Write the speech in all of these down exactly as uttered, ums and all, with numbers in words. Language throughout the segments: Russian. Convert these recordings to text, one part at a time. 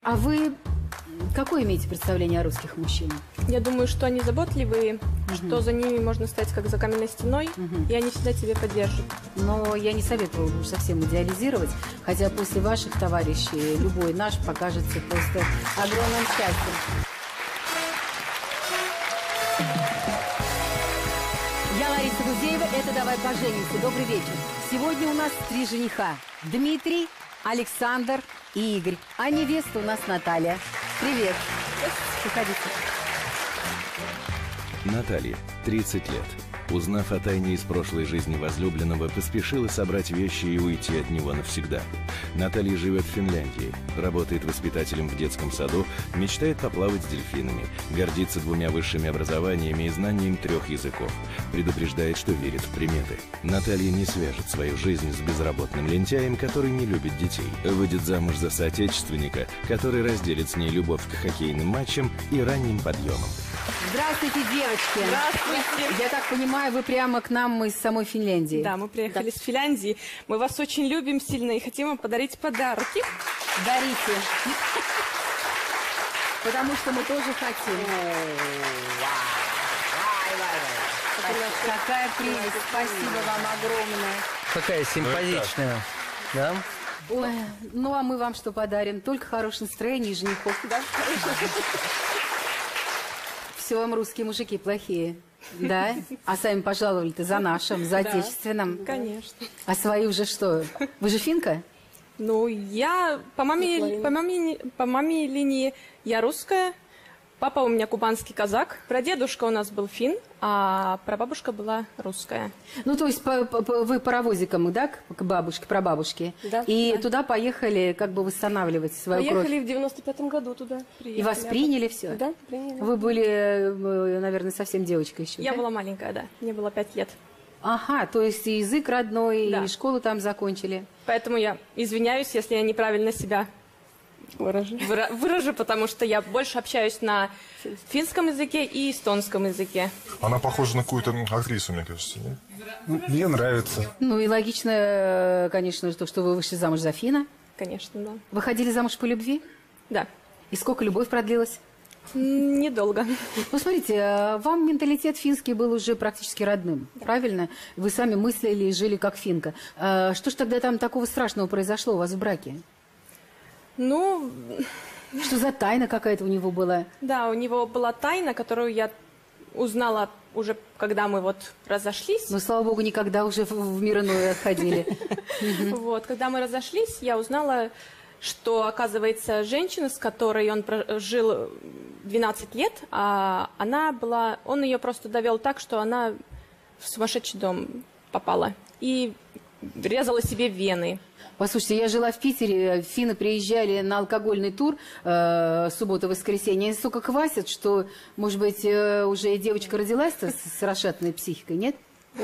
А вы какое имеете представление о русских мужчинах? Я думаю, что они заботливые, Угу. что за ними можно стоять как за каменной стеной, Угу. и они всегда тебя поддержат. Но я не советую уж совсем идеализировать, хотя после ваших товарищей любой наш покажется просто огромным счастьем. Я Лариса Гузеева, это «Давай поженимся». Добрый вечер. Сегодня у нас три жениха. Дмитрий, Александр и Игорь. А невеста у нас Наталья. Привет. Приходите. Наталья, тридцать лет. Узнав о тайне из прошлой жизни возлюбленного, поспешила собрать вещи и уйти от него навсегда. Наталья живет в Финляндии, работает воспитателем в детском саду, мечтает поплавать с дельфинами, гордится двумя высшими образованиями и знанием трех языков. Предупреждает, что верит в приметы. Наталья не свяжет свою жизнь с безработным лентяем, который не любит детей. Выйдет замуж за соотечественника, который разделит с ней любовь к хоккейным матчам и ранним подъемам. Здравствуйте, девочки. Здравствуйте. Я так понимаю, вы прямо к нам из самой Финляндии. Да, мы приехали с Финляндии. Мы вас очень любим сильно и хотим вам подарить подарки. Дарите. Потому что мы тоже хотим. Какая прелесть. Спасибо вам огромное. Какая симпатичная. Да? Ой, ну а мы вам что подарим? Только хорошее настроение и женихов. Да, Все вам русские мужики плохие. Да? А сами пожаловали-то за нашим, за Да, отечественным. конечно. А свои уже что? Вы же финка? Ну, я по маме, по маме, по маме линии я русская. Папа у меня кубанский казак. Прадедушка у нас был фин, а прабабушка была русская. Ну, то есть по, по, вы паровозиком, да, к, к бабушке, прабабушке? Да. И Да. туда поехали как бы восстанавливать свою кровь. Поехали в девяносто пятом году туда. И вас приняли все? Да, приняли. Вы были, э, наверное, совсем девочкой еще, Я да? была маленькая, да. Мне было пять лет. Ага, то есть и язык родной, Да. и школу там закончили. Поэтому я извиняюсь, если я неправильно себя Выражу. выра- выражу, потому что я больше общаюсь на финском языке и эстонском языке. Она похожа на какую-то актрису, мне кажется, нет? Ну, мне нравится. Ну и логично, э, конечно, то, что вы вышли замуж за финна. Конечно, да. Вы ходили замуж по любви? Да. И сколько любовь продлилась? М, Недолго. Ну, смотрите, э, вам менталитет финский был уже практически родным, правильно? Вы сами мыслили и жили как финка. Э, Что ж тогда там такого страшного произошло у вас в браке? Ну, Что за тайна какая-то у него была? да, у него была тайна, которую я узнала уже, когда мы вот разошлись. Ну, слава богу, никогда уже в- в мир иной отходили. Вот, когда мы разошлись, я узнала, что, оказывается, женщина, с которой он прожил двенадцать лет, а она была, он ее просто довел так, что она в сумасшедший дом попала и резала себе вены. Послушайте, я жила в Питере, финны приезжали на алкогольный тур э, суббота-воскресенье. Они столько квасят, что, может быть, э, уже и девочка родилась-то с, с расшатанной психикой, нет?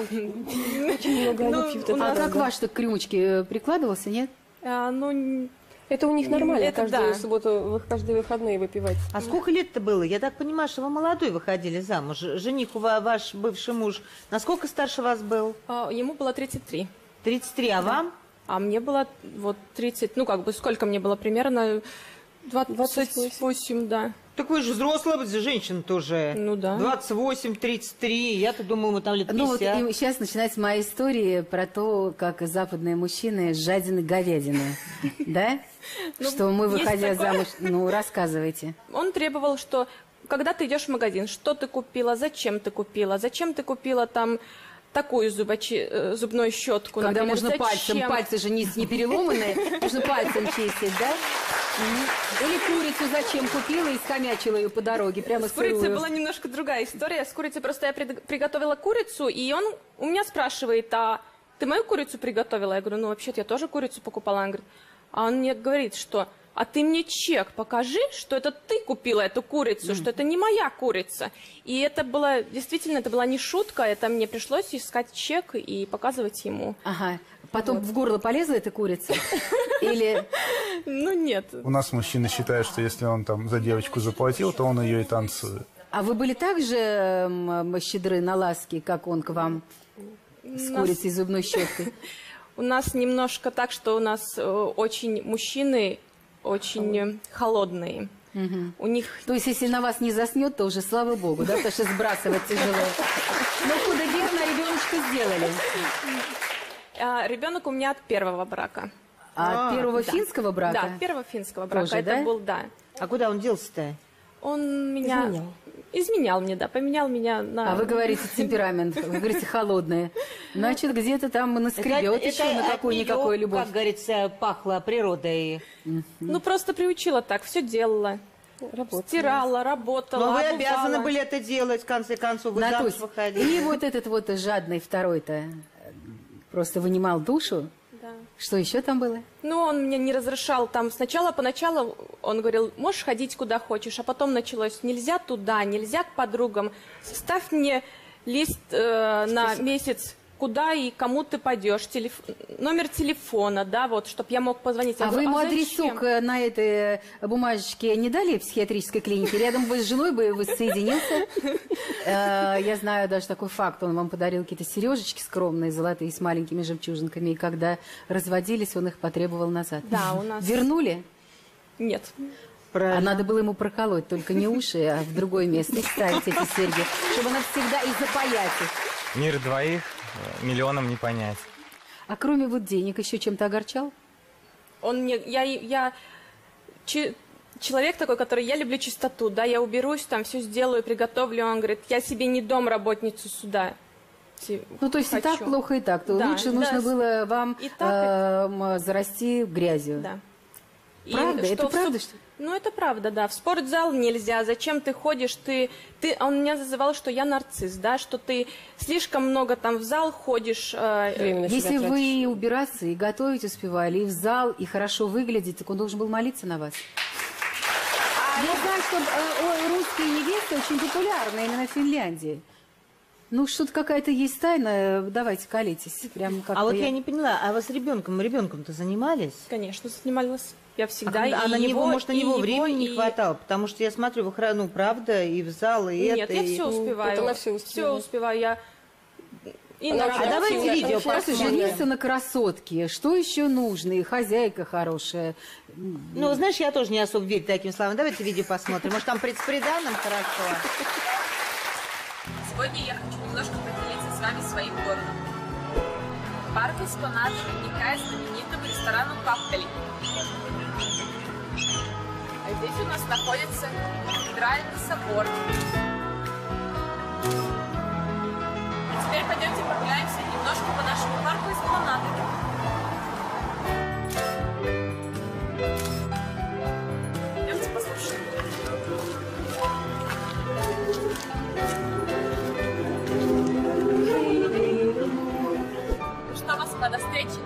Очень много Ну, они пьют. у это А нас- как правда. ваш-то к рюмочке прикладывался, нет? А, ну, н- Это у них нормально, Это каждую да. субботу, вы- каждые выходные выпивать. А сколько лет-то было? Я так понимаю, что вы молодой выходили замуж. Жених у ва- ваш бывший муж, насколько старше вас был? а, ему было тридцать три. тридцать три, а вам? А мне было вот тридцать, ну как бы сколько мне было примерно? двадцать восемь, да. Такой же взрослая женщина тоже. Ну да. двадцать восемь, тридцать три. Я-то думаю, мы там лет Ну вот пятьдесят. и сейчас начинается моя история про то, как западные мужчины жадины говядины. Да? Что мы, есть выходя такое. замуж... Ну, рассказывайте. Он требовал, что когда ты идешь в магазин, что ты купила, зачем ты купила, зачем ты купила там такую зубочи, э, зубную щетку. Когда например, можно пальцем, зачем? пальцы же не, не переломанные, можно пальцем чистить, да? Мгм. Или курицу зачем купила и скомячила ее по дороге, прямо С курицей сырую. была немножко другая история. С курицей просто я пред- приготовила курицу, и он у меня спрашивает, а ты мою курицу приготовила? Я говорю, ну вообще-то я тоже курицу покупала. Он говорит, а он мне говорит, что а ты мне чек покажи, что это ты купила эту курицу, что это не моя курица. И это было, действительно, это была не шутка, это мне пришлось искать чек и показывать ему. Ага. Потом в горло полезла эта курица? Или... Ну нет. У нас мужчины считают, что если он там за девочку заплатил, то он ее и танцует. А вы были так же м, щедры на ласки, как он к вам с Нас- курицей и зубной щеткой? У нас немножко так, что у нас э, очень мужчины очень холодные. Мгм. У них То есть, если на вас не заснет, то уже слава богу, да, потому что сбрасывать тяжело. Ну, худо-бедно ребеночка сделали. а, ребенок у меня от первого брака. А от первого Да. финского брака? Да, от первого финского брака. Тоже, Это да? был, да. А куда он делся-то? Он меня... Изменял. Изменял мне, да, поменял меня на... А вы говорите темперамент, вы говорите холодное. Значит, где-то там наскребет еще на от какую-никакую неё, любовь. как говорится, пахло природой. Ну, просто приучила так, все делала. Работала. Стирала, работала, Но вы обувала. обязаны были это делать, в конце концов, вы Натусь, замуж выходили. и вот этот вот жадный второй-то просто вынимал душу. Да. Что еще там было? Ну, он мне не разрешал там. Сначала, поначалу, он говорил, можешь ходить куда хочешь, а потом началось, нельзя туда, нельзя к подругам. Ставь мне лист э, на месяц, куда и кому ты пойдешь, телеф... номер телефона, да, вот, чтобы я мог позвонить. Я А вы говорю, ему «А адресок зачем?» э, на этой бумажечке не дали в психиатрической клинике? Рядом бы с женой бы воссоединился. Э, Я знаю даже такой факт. Он вам подарил какие-то сережечки скромные, золотые, с маленькими жемчужинками. И когда разводились, он их потребовал назад. Да, у нас... Вернули? Нет. Правильно. А надо было ему проколоть только не уши, а в другое место и ставить эти серьги, чтобы навсегда и запаять их. Мир двоих э, миллионам не понять. А кроме вот денег еще чем-то огорчал? Он мне... Я... я че- человек такой, который... Я люблю чистоту, да, я уберусь, там все сделаю, приготовлю. Он говорит, я себе не домработницу сюда. те- Ну, то есть и так хочу». плохо, и так. То Да, лучше да, нужно с- было вам и так, эм, зарасти грязью. Да. И Правда? что Это в правда, суп- что ли? Ну, это правда, да. В спортзал нельзя. Зачем ты ходишь? Ты, ты... Он меня называл, что я нарцисс, да, что ты слишком много там в зал ходишь. э, Время на себя Если тратишь. вы и убираться, и готовить успевали, и в зал, и хорошо выглядеть, так он должен был молиться на вас. Я знаю, что э, о, русские невесты очень популярны именно в Финляндии. Ну, что-то какая-то есть тайна, давайте колитесь. Прям как А вот я не поняла, а вы с ребенком, ребенком-то занимались? Конечно, занималась. Я А, всегда когда- а и на него, его, может, на и него его, времени не и- хватало? Потому что я смотрю, вы, хра- ну, правда, и в зал, и Нет, это. я и- все успеваю. это она всё Все успевает. успеваю. Я и Она на А работе, давайте и- видео Сейчас посмотрим. жениться на красотке. Что еще нужно? И хозяйка хорошая. Ну, знаешь, я тоже не особо верю таким словам. Давайте видео посмотрим. Может, там с приданым хорошо? Сегодня я хочу немножко поделиться с вами своим городом. Парк Эспонада примыкает к знаменитому ресторану Папкали. А здесь у нас находится кафедральный собор. И теперь пойдемте прогуляемся немножко по нашему парку Эспонада. Идемте послушаем. Ну что, Москва, до встречи.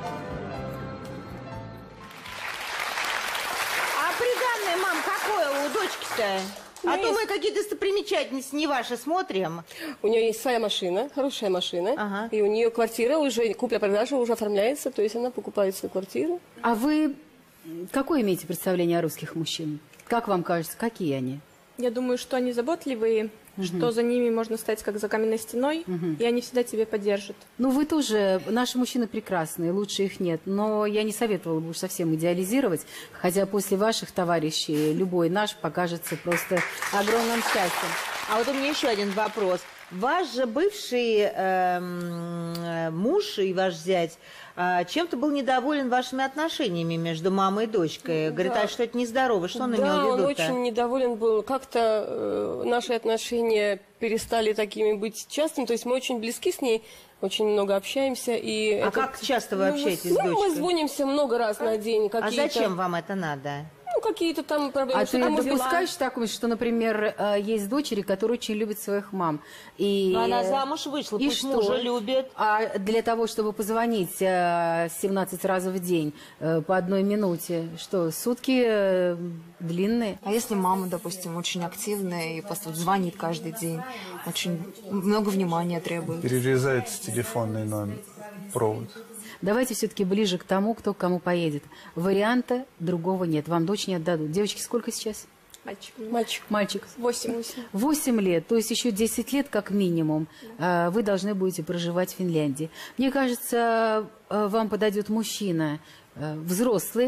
А приданное, мам, какое у дочки-то? А Ну, то есть- мы какие-то достопримечательности не ваши смотрим. У нее есть своя машина, хорошая машина. Ага. И у нее квартира уже, купля-продажа уже оформляется, то есть она покупает свою квартиру. А вы какое имеете представление о русских мужчинах? Как вам кажется, какие они? Я думаю, что они заботливые, что за ними можно стать как за каменной стеной, и они всегда тебя поддержат. Ну, вы тоже, наши мужчины прекрасные, лучше их нет, но я не советовала бы уж совсем идеализировать, хотя после ваших товарищей любой наш покажется просто огромным счастьем. А вот у меня еще один вопрос. Ваш же бывший эм, э, муж и ваш зять э, чем-то был недоволен вашими отношениями между мамой и дочкой. Говорит, да. а что это нездорово. Что он имел Да, в он виду-то? очень недоволен был. Как-то э, наши отношения перестали такими быть частыми. То есть мы очень близки с ней, очень много общаемся. И А это- как часто вы Ну, мы общаетесь с- с ну, мы дочкой? звонимся много раз на день. А какие-то- зачем вам это надо? Ну, какие-то там проблемы. А что ты там дела. допускаешь такое, что, например, э, есть дочери, которые очень любят своих мам? И... Ну, она замуж вышла, и пусть что? мужа любит. А для того, чтобы позвонить э, семнадцать раз в день э, по одной минуте, что, сутки э, длинные? А если мама, допустим, очень активная и просто вот звонит каждый день, очень много внимания требует? Перерезается телефонный номер, провод. Давайте все-таки ближе к тому, кто к кому поедет. Варианта другого нет. Вам дочь не отдадут. Девочки, сколько сейчас? Мальчик. Мальчик. Мальчик. Восемь. Восемь лет, то есть еще десять лет как минимум э, вы должны будете проживать в Финляндии. Мне кажется, э, вам подойдет мужчина э, взрослый,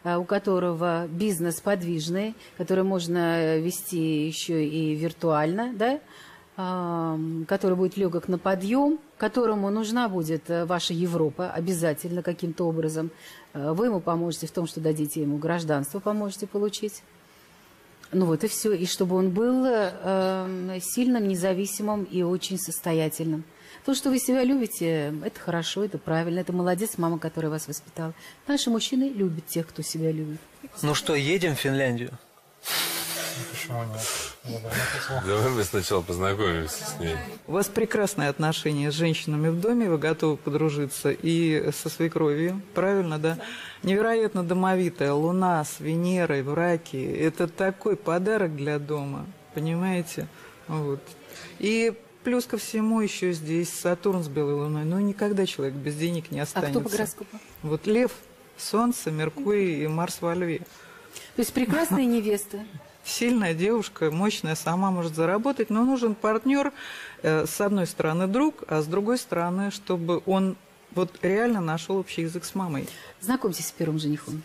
у которого бизнес подвижный, который можно вести еще и виртуально, да, который будет легок на подъем, которому нужна будет ваша Европа обязательно каким-то образом. Вы ему поможете в том, что дадите ему гражданство, поможете получить. Ну вот и все. И чтобы он был э, сильным, независимым и очень состоятельным. То, что вы себя любите, это хорошо, это правильно. Это молодец, мама, которая вас воспитала. Наши мужчины любят тех, кто себя любит. Ну что, едем в Финляндию? Почему нет? Давай мы сначала познакомимся с ней. У вас прекрасные отношения с женщинами в доме, вы готовы подружиться и со свекровью, правильно, да? Невероятно домовитая луна с Венерой в раке. Это такой подарок для дома, понимаете? Вот. И плюс ко всему еще здесь Сатурн с белой луной. Ну, никогда человек без денег не останется. А кто по гороскопу? Вот Лев, Солнце, Меркурий и Марс во Льве. То есть прекрасная невеста. Сильная девушка, мощная, сама может заработать, но нужен партнер, э, с одной стороны друг, а с другой стороны, чтобы он вот реально нашел общий язык с мамой. Знакомьтесь с первым женихом.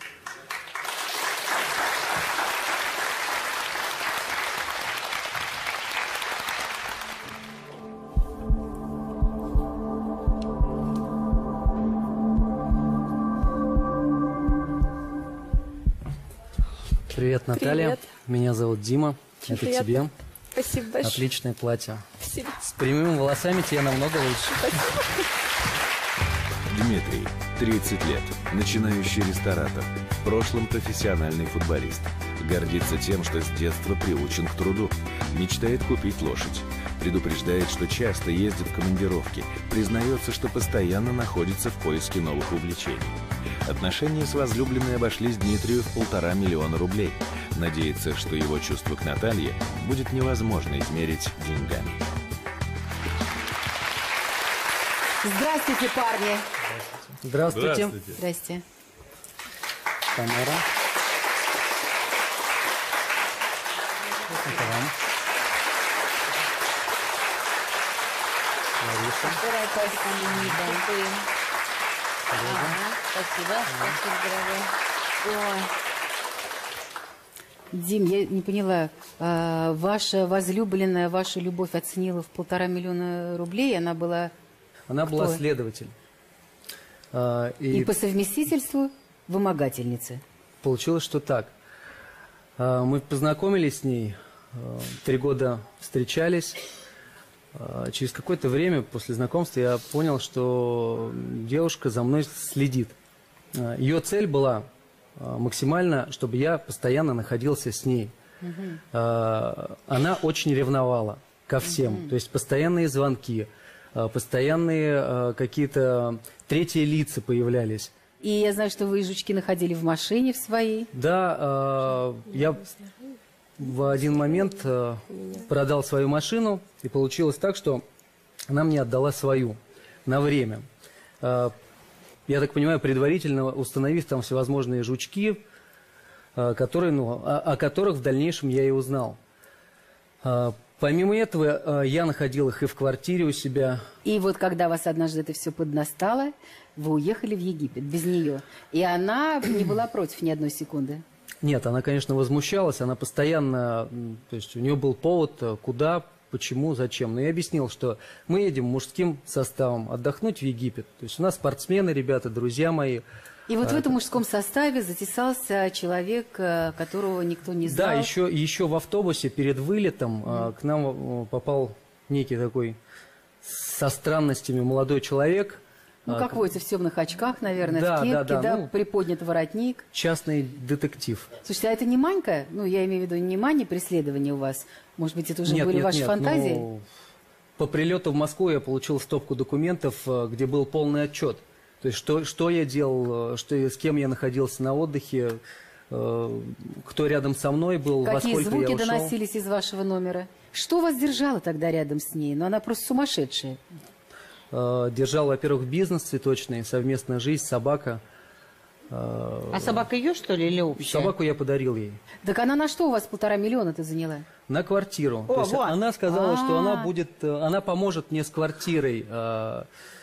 Привет, Наталья. Привет. Меня зовут Дима. Очень Это приятно. тебе. Спасибо большое. Отличное платье. Спасибо. С прямыми волосами тебе намного лучше. Дмитрий, тридцать лет, начинающий ресторатор, в прошлом профессиональный футболист. Гордится тем, что с детства приучен к труду. Мечтает купить лошадь. Предупреждает, что часто ездит в командировки. Признается, что постоянно находится в поиске новых увлечений. Отношения с возлюбленной обошлись Дмитрию в полтора миллиона рублей. Надеется, что его чувство к Наталье будет невозможно измерить деньгами. Здравствуйте, парни. Здравствуйте. Здравствуйте. Здрасте. Тамара. Это вам. Лариса. Ага, спасибо, спасибо, дорогой. Ой. Дим, я не поняла, а, ваша возлюбленная вашу любовь оценила в полтора миллиона рублей, она была... Она Кто? была следователь. А, И... и по совместительству вымогательница. получилось, что так. А, мы познакомились с ней, а, три года встречались. А, через какое-то время после знакомства я понял, что девушка за мной следит. А, ее цель была а, максимально, чтобы я постоянно находился с ней. Мгм. А, она очень ревновала ко всем. Мгм. То есть постоянные звонки, а, постоянные а, какие-то третьи лица появлялись. И я знаю, что вы и жучки находили в машине в своей. Да, а, я в один момент а, продал свою машину, и получилось так, что она мне отдала свою на время. А, я так понимаю, предварительно установив там всевозможные жучки, а, которые, ну, о, о которых в дальнейшем я и узнал. А, помимо этого, а, я находил их и в квартире у себя. И вот когда вас однажды это все поднастало, вы уехали в Египет без нее. И она не была против ни одной секунды. Нет, она, конечно, возмущалась, она постоянно, м, то есть у нее был повод, э, куда, почему, зачем. Но я объяснил, что мы едем мужским составом отдохнуть в Египет. То есть у нас спортсмены, ребята, друзья мои. И вот А, в этом мужском составе затесался человек, э, которого никто не знал. Да, еще, еще в автобусе перед вылетом э, к нам э, попал некий такой со странностями молодой человек. Ну, А, как водится, в темных очках, наверное, Да, в кепке, да, да, да, ну- приподнят воротник. Частный детектив. Слушайте, а это не манька? Ну, я имею в виду не мания преследования у вас. Может быть, это уже Нет, были нет, ваши нет, фантазии? ну, по прилету в Москву я получил стопку документов, э, где был полный отчет. То есть, что, что я делал, э, что, я- с кем я находился на отдыхе, э, кто рядом со мной был, во Какие сколько звуки я ушел. доносились из вашего номера? Что вас держало тогда рядом с ней? Ну, она просто сумасшедшая. Э, Держал, во-первых, бизнес цветочный, совместная жизнь, собака. Э, А собака ее, что ли, или общая? Собаку я подарил ей. Так она на что у вас полтора миллиона-то заняла? На квартиру. О, То есть вот. она сказала, что она А. будет, э, она поможет мне с квартирой. э,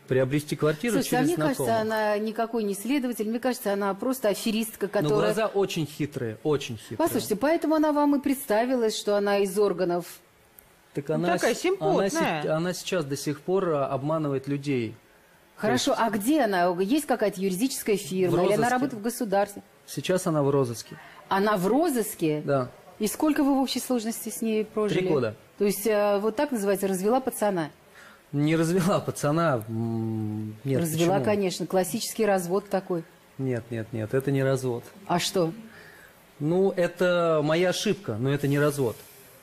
Приобрести квартиру Слушайте, через а мне знакомых. кажется, она никакой не следователь, мне кажется, она просто аферистка, которая... Но глаза очень хитрые, очень хитрые. Послушайте, поэтому она вам и представилась, что она из органов... Так Ну, она, такая с- симпотная. она, се- она сейчас до сих пор а, обманывает людей. Хорошо, То есть а где она? Есть какая-то юридическая фирма? В Или она розыске. работает в государстве? Сейчас она в розыске. Она в розыске? Да. И сколько вы в общей сложности с ней прожили? Три года. То есть э, вот так называется, развела пацана? Не развела пацана. м, Нет, развела, почему? конечно. Классический развод такой. Нет, нет, нет, это не развод. А что? Ну, это моя ошибка, но это не развод.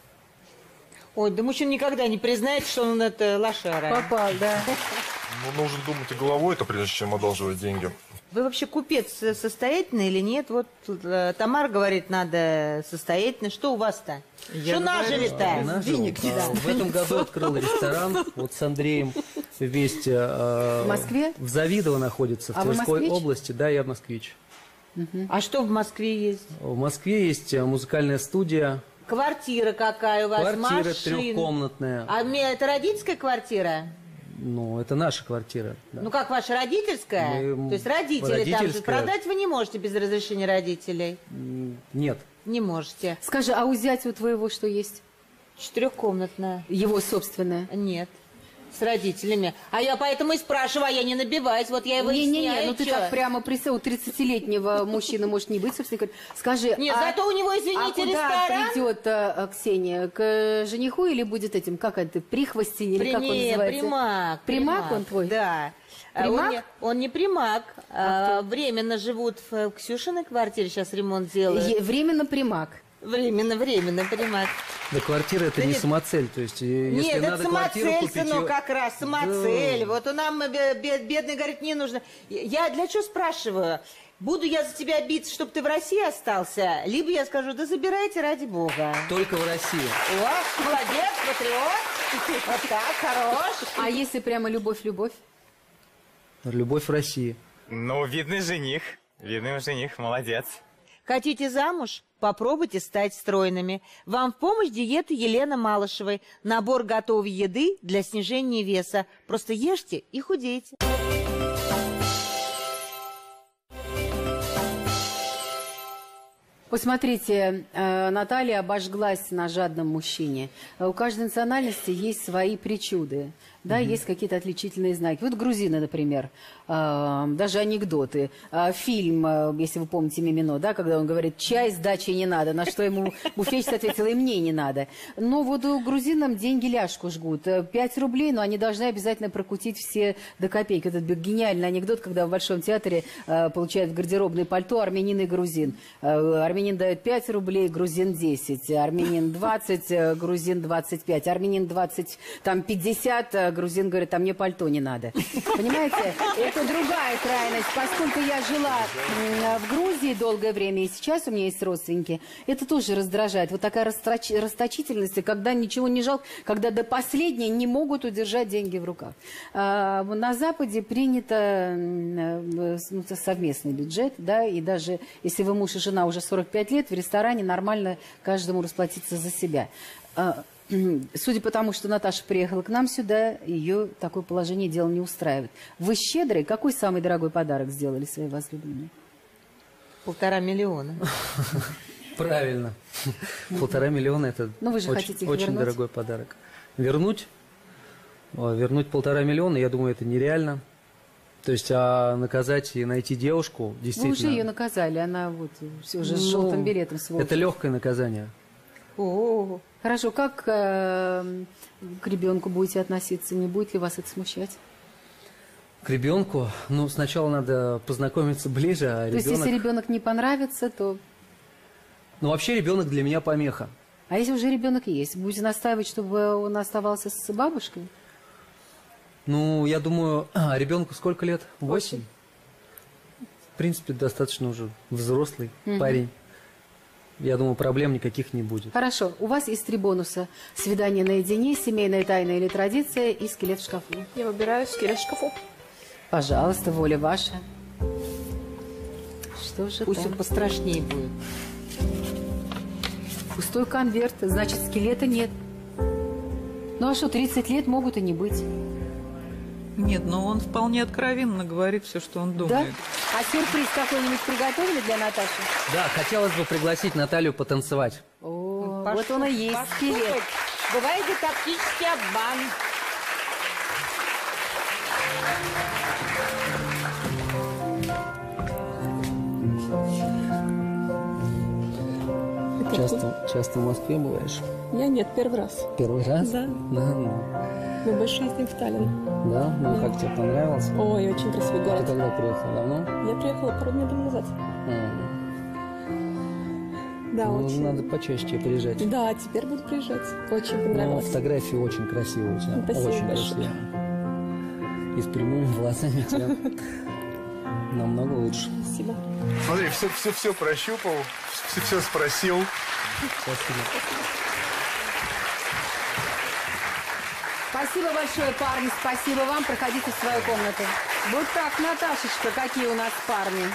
Ой, да мужчина никогда не признает, что он это лошара. Попал, да. Ну, нужно думать и головой-то, прежде чем одалживать деньги. Вы вообще купец состоятельный или нет? Вот тут, э, Тамара говорит, надо состоятельный. Что у вас-то? Я Что нажили-то? Нажил. А, В этом году открыл ресторан вот с Андреем вместе. э, В Москве? В Завидово находится, в А вы Тверской москвич? области. Да, я москвич. А что в Москве есть? В Москве есть э, музыкальная студия. Квартира какая у вас? Квартира Машина? трехкомнатная. А мне- это родительская квартира? Ну, это наша квартира. да. Ну как, ваша родительская? Мы- То есть родители там же. родительская. Продать вы не можете без разрешения родителей? М, Нет. Не можете. Скажи, а у зятя у твоего что есть? Четырехкомнатная. Его собственная? Нет. С родителями. А я поэтому и спрашиваю, а я не набиваюсь. Вот я его Не-не-не, ну ты так прямо присел, у тридцатилетнего мужчины может не быть, собственно говоря. Скажи, Нет, а, зато у него, извините, а куда ресторан. придет а, Ксения? К жениху или будет этим, как это, прихвостень, или При- как он не, называется? примак. Примак он твой? Да. А Примак? Он не, он не примак. А А, временно живут в Ксюшиной квартире, сейчас ремонт делают. Е- Временно примак. Временно, временно примак. Да квартира это Да не нет. самоцель. То есть, э, если Нет, это надо квартиру самоцель, купить... сынок, её- как раз, самоцель. Вот он нам, бе- бе- бедный, говорит, не нужно. Я для чего спрашиваю? Буду я за тебя биться, чтобы ты в России остался? Либо я скажу, да забирайте ради бога. Только в России. О, молодец, патриот. Вот так, хорош. А если прямо любовь-любовь? Любовь в России. Ну, видный жених. Видный жених, молодец. Хотите замуж? Попробуйте стать стройными. Вам в помощь диета Елены Малышевой. Набор готовой еды для снижения веса. Просто ешьте и худейте. Посмотрите, э, Наталья обожглась на жадном мужчине. Э, У каждой национальности есть свои причуды, да, есть какие-то отличительные знаки. Вот грузины, например, э, даже анекдоты. Э, Фильм, э, если вы помните Мимино, да, когда он говорит, чай с дачей не надо, на что ему буфетчица ответила, и мне не надо. Но вот у грузинам деньги ляжку жгут. Э, Пять рублей, но они должны обязательно прокутить все до копейки. Этот гениальный анекдот, когда в Большом театре э, получают в гардеробное пальто армянин и грузин. Э, Армянин дает пять рублей, грузин десять, армянин двадцать, э, грузин двадцать пять, армянин двадцать, там пятьдесят, э, грузин говорит, а мне пальто не надо. Понимаете, это другая крайность. Поскольку я жила м, в Грузии долгое время, и сейчас у меня есть родственники, это тоже раздражает. Вот такая растроч- расточительность, когда ничего не жалко, когда до последнего не могут удержать деньги в руках. А, на Западе принято м, э, ну, совместный бюджет, да, и даже если вы муж и жена уже сорок пять лет, в ресторане нормально каждому расплатиться за себя. А, Судя по тому, что Наташа приехала к нам сюда, ее такое положение дела не устраивает. Вы щедрый? Какой самый дорогой подарок сделали своей возлюбленной? Полтора миллиона. Правильно. Полтора миллиона это Ну, вы же очень, хотите их очень вернуть? дорогой подарок. Вернуть? О, Вернуть полтора миллиона, я думаю, это нереально. То есть, а наказать и найти девушку, Вы действительно... уже ее наказали, она вот все уже с Ну, желтым билетом, сволочь. Это легкое наказание. О, хорошо, как э, к ребенку будете относиться? Не будет ли вас это смущать? К ребенку, ну, сначала надо познакомиться ближе, а То есть, ребенок... если ребенок не понравится, то... Ну, вообще ребенок для меня помеха. А если уже ребенок есть, будете настаивать, чтобы он оставался с бабушкой? Ну, я думаю, а, ребенку сколько лет? Восемь? В принципе, достаточно уже взрослый Мгм. парень. Я думаю, проблем никаких не будет. Хорошо, у вас есть три бонуса. Свидание наедине, семейная тайна или традиция и скелет в шкафу. Я выбираю скелет в шкафу. Пожалуйста, воля ваша. Что же Пусть там? он пострашнее будет. Пустой конверт, значит, скелета нет. Ну а что, тридцать лет могут и не быть. Нет, но он вполне откровенно говорит все, что он думает. Да? А сюрприз какой-нибудь приготовили для Наташи? Да, хотелось бы пригласить Наталью потанцевать. О, Пошел, вот он и есть пошел. скелет. Бывает и тактический обман. Часто, часто в Москве бываешь? Я нет, первый раз. Первый раз? Да. Да, ну. Мы больше ездим в Таллин. Да? Ну, как тебе понравилось? Ой, очень красивый город. Ты когда приехала? Давно? Я приехала пару дней тому назад. А. Да, Ну, очень. надо почаще приезжать. Да, теперь буду приезжать. Очень Ну, понравилось. фотографии очень красивые у тебя. Спасибо очень большое. красивые. И с прямыми глазами у тебя намного лучше. Спасибо. Смотри, все, все, все прощупал, все, все спросил. Спасибо. Спасибо большое, парни. Спасибо вам. Проходите в свою комнату. Вот так, Наташечка, какие у нас парни.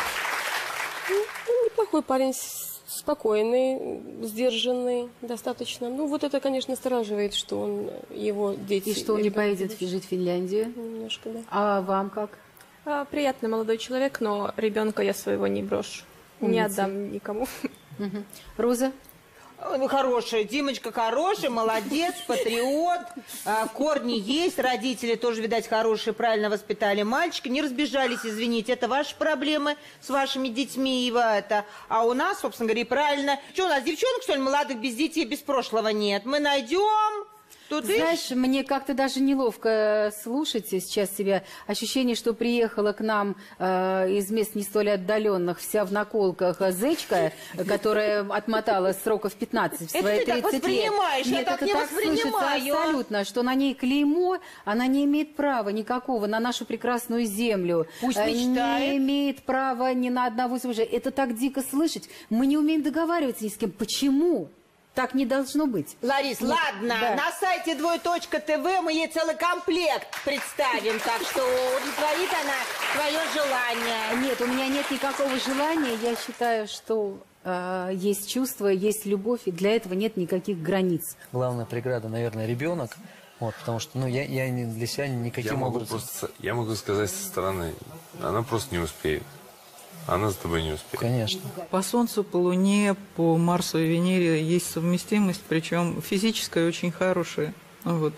Ну, неплохой парень, с- спокойный, сдержанный достаточно. Ну, вот это, конечно, настораживает, что он, его дети... И что он не ребенок поедет будущий. жить в Финляндию? Немножко, да. А вам как? А, приятный молодой человек, но ребенка я своего не брошу. Не Умница. отдам никому. Мгм. Роза? Ну, хорошая, Димочка хороший, молодец, патриот, а, корни есть, родители тоже, видать, хорошие, правильно воспитали мальчика, не разбежались, извините, это ваши проблемы с вашими детьми, и это, а у нас, собственно говоря, и правильно. Что, у нас девчонок, что ли, молодых, без детей, без прошлого нет? Мы найдем... Тут Знаешь, мне как-то даже неловко слушать сейчас себя. Ощущение, что приехала к нам э, из мест не столь отдаленных, вся в наколках зечка, которая отмотала сроков пятнадцать в Это свои ты так тридцать лет. воспринимаешь, я Нет, так это не так слышится воспринимаю. абсолютно, что на ней клеймо, она не имеет права никакого на нашу прекрасную землю. Пусть Э, мечтает. Не имеет права ни на одного из мужей. Это так дико слышать. Мы не умеем договариваться ни с кем. Почему? Так не должно быть. Ларис, Нет, ладно, да. на сайте двое точка тв мы ей целый комплект представим, так что удовлетворит она твое желание. Нет, у меня нет никакого желания. Я считаю, что э, есть чувство, есть любовь, и для этого нет никаких границ. Главная преграда, наверное, ребенок. Вот, потому что, ну, я, я не- для себя Я никаким могу, образом... просто, я могу сказать со стороны, она просто не успеет. Она за тобой не успеет. Конечно. По Солнцу, по Луне, по Марсу и Венере есть совместимость, причем физическая очень хорошая. Вот.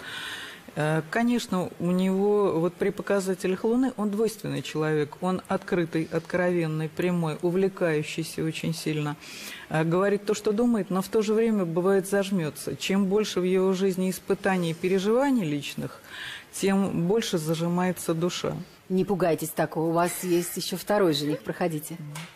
Э, Конечно, у него вот при показателях Луны он двойственный человек. Он открытый, откровенный, прямой, увлекающийся очень сильно. Э, Говорит то, что думает, но в то же время бывает зажмется. Чем больше в его жизни испытаний и переживаний личных, тем больше зажимается душа. Не пугайтесь такого, у вас есть еще второй жених, проходите.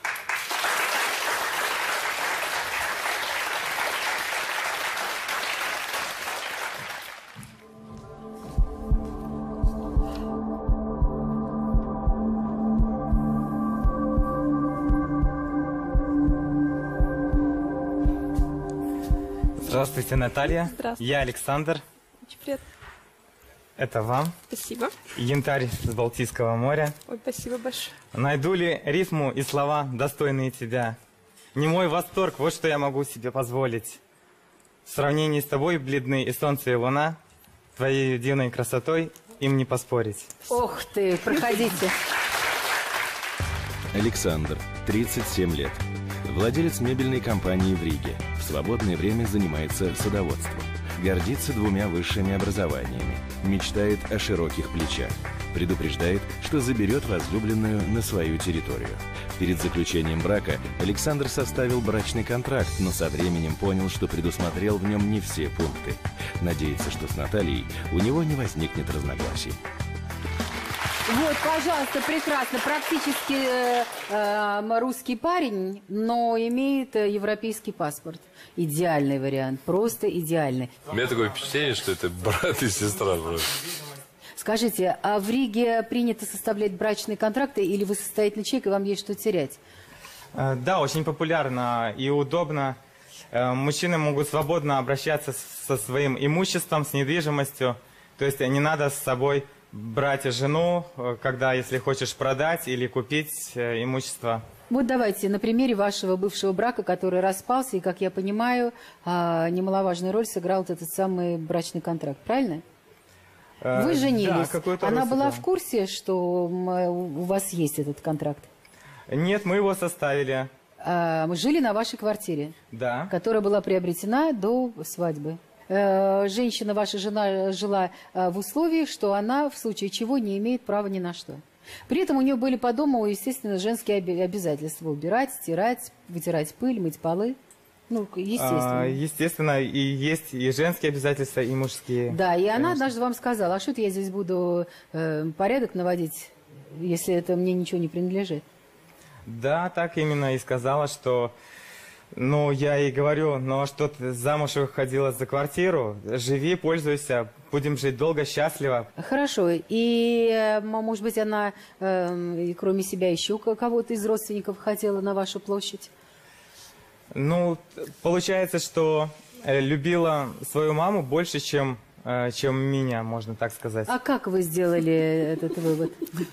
Здравствуйте, Наталья. Здравствуйте. Я Александр. Очень приятно. Это вам. Спасибо. Янтарь с Балтийского моря. Ой, спасибо большое. Найду ли рифму и слова, достойные тебя? Не мой восторг, вот что я могу себе позволить. В сравнении с тобой бледны и солнце, и луна, твоей дивной красотой им не поспорить. Ох ты, проходите. Александр, тридцать семь лет. Владелец мебельной компании в Риге. В свободное время занимается садоводством. Гордится двумя высшими образованиями. Мечтает о широких плечах. Предупреждает, что заберет возлюбленную на свою территорию. Перед заключением брака Александр составил брачный контракт, но со временем понял, что предусмотрел в нем не все пункты. Надеется, что с Натальей у него не возникнет разногласий. Вот, пожалуйста, прекрасно. Практически э, э, русский парень, но имеет э, европейский паспорт. Идеальный вариант, просто идеальный. У меня такое впечатление, что это брат и сестра просто. Скажите, а в Риге принято составлять брачные контракты, или вы состоятельный человек, и вам есть что терять? Э, Да, очень популярно и удобно. Э, Мужчины могут свободно обращаться с- со своим имуществом, с недвижимостью. То есть не надо с собой брать жену, э, когда, если хочешь продать или купить э, имущество. Вот давайте на примере вашего бывшего брака, который распался, и, как я понимаю, а, немаловажную роль сыграл вот этот самый брачный контракт, правильно? Вы женились. Да, какое-то Она была родство. в курсе, что м, у вас есть этот контракт? Нет, мы его составили. А, мы жили на вашей квартире, Да. которая была приобретена до свадьбы. Э, Женщина, ваша жена, жила э, в условии, что она в случае чего не имеет права ни на что. При этом у нее были по дому, естественно, женские оби- обязательства. Убирать, стирать, вытирать пыль, мыть полы. Ну, естественно. А, естественно, и есть и женские обязательства, и мужские. Да, и она конечно. однажды вам сказала, а что это я здесь буду э, порядок наводить, если это мне ничего не принадлежит? Да, так именно и сказала, что... Ну, я ей говорю, ну а что ты замуж выходила за квартиру? Живи, пользуйся, будем жить долго, счастливо. Хорошо. И, э, м- может быть, она, э, и кроме себя, еще ко- кого-то из родственников хотела на вашу площадь? Ну, т- получается, что э, любила свою маму больше, чем, э, чем меня, можно так сказать. А как вы сделали этот вывод?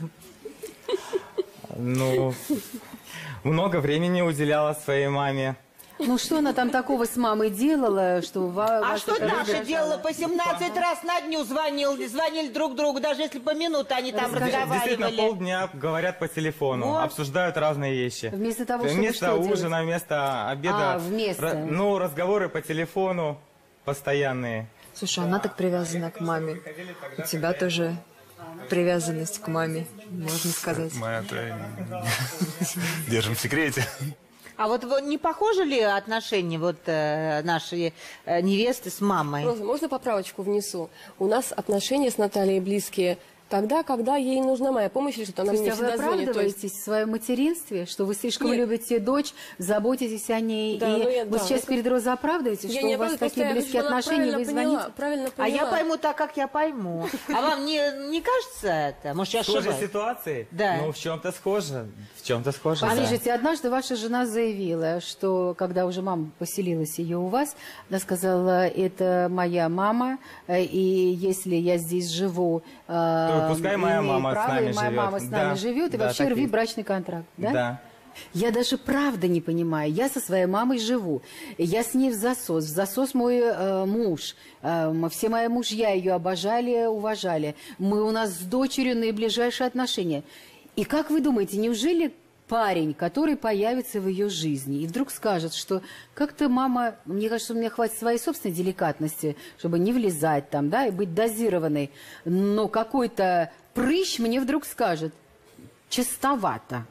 Ну, много времени уделяла своей маме. Ну, что она там такого с мамой делала, что ва- А вас что это Даша раздражало? делала? По семнадцать раз на дню звонили, звонили друг другу, даже если по минуте они там Действительно, разговаривали. полдня говорят по телефону, Вот. обсуждают разные вещи. Вместо того, чтобы Вместо что ужина, делать? вместо обеда. А, вместо. ра- ну, разговоры по телефону постоянные. Слушай, она так привязана к маме. У тебя тоже привязанность к маме, можно сказать. Мы-то держим в секрете. А вот, вот не похожи ли отношения вот э, нашей э, невесты с мамой? Роза, можно поправочку внесу? У нас отношения с Натальей близкие тогда, когда ей нужна моя помощь или что-то. Она То мне есть а вы всегда звонит. То есть- оправдываетесь в своем материнстве, что вы слишком Нет. любите дочь, заботитесь о ней, Да, и ну я- вы да, сейчас это- перед Розой оправдываетесь, Я что не у вас оправдываю, такие просто я близкие хочу, чтобы она отношения, вы правильно звоните? поняла, правильно А я поняла. пойму так, как я пойму. А вам не, не кажется это? Может, я Схожие ошибаюсь? ситуации? Да. Ну, в чем-то схоже. В чем-то схоже, да. Послушайте, однажды ваша жена заявила, что когда уже мама поселилась ее у вас, она сказала, это моя мама, э, и если я здесь живу, э, То пускай моя имею мама с право, нами и моя живет. мама с Да, нами живет, и да, вообще так рви есть. брачный контракт, да? Да. Я даже правда не понимаю. Я со своей мамой живу. Я с ней в засос. В засос мой э, муж. Э, все мои мужья ее обожали, уважали. Мы у нас с дочерью наиближайшие отношения. И как вы думаете, неужели парень, который появится в ее жизни и вдруг скажет, что как-то мама, мне кажется, у меня хватит своей собственной деликатности, чтобы не влезать там, да, и быть дозированной, но какой-то прыщ мне вдруг скажет, чистовато.